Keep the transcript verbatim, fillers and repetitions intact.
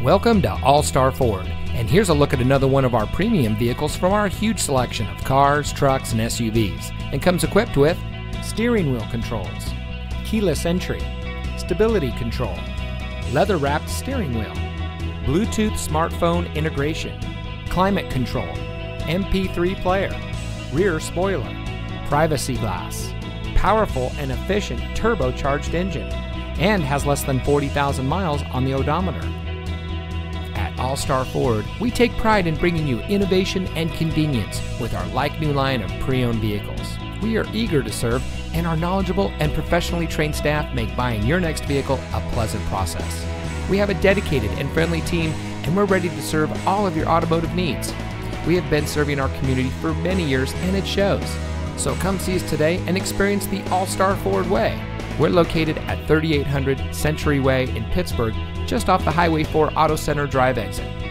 Welcome to All-Star Ford, and here's a look at another one of our premium vehicles from our huge selection of cars, trucks, and S U Vs, and comes equipped with steering wheel controls, keyless entry, stability control, leather-wrapped steering wheel, Bluetooth smartphone integration, climate control, M P three player, rear spoiler, privacy glass, powerful and efficient turbocharged engine, and has less than forty thousand miles on the odometer. At All-Star Ford, we take pride in bringing you innovation and convenience with our like-new line of pre-owned vehicles. We are eager to serve, and our knowledgeable and professionally trained staff make buying your next vehicle a pleasant process. We have a dedicated and friendly team, and we're ready to serve all of your automotive needs. We have been serving our community for many years, and it shows. So come see us today and experience the All-Star Ford way. We're located at thirty-eight hundred Century Way in Pittsburgh, just off the Highway four Auto Center Drive exit.